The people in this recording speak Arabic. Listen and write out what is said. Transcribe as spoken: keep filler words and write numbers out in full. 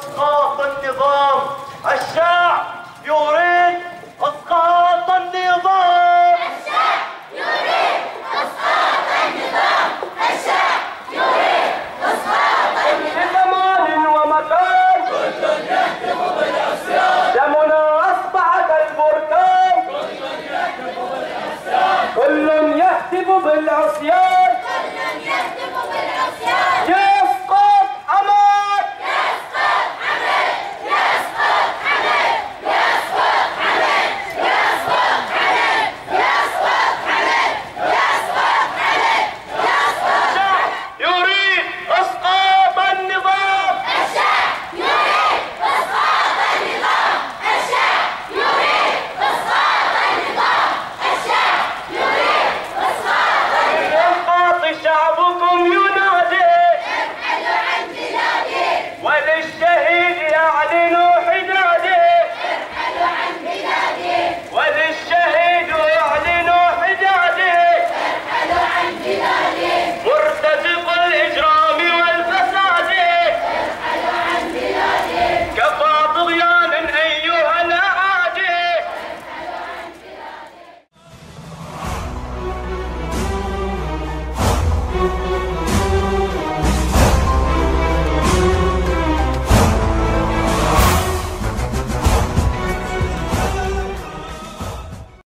اسقاط النظام. الشعب يريد اسقاط النظام. الشعب يريد اسقاط النظام. الشعب يريد اسقاط النظام. بزمان ومكان كل يهتف بالعصيان، دمنا اصبح كالبركان كل يهتف بالعصيان، كل يهتف بالعصيان.